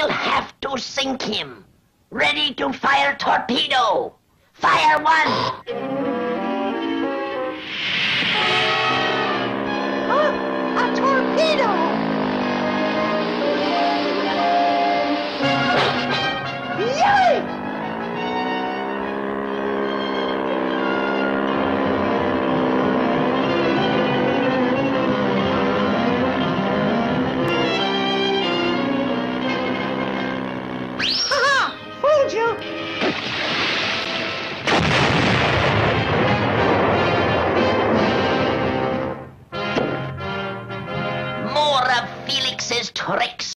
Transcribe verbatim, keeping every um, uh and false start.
I'll have to sink him. Ready to fire torpedo. Fire one. Oh, a torpedo! Yay! Haha! Fooled you! More of Felix's tricks.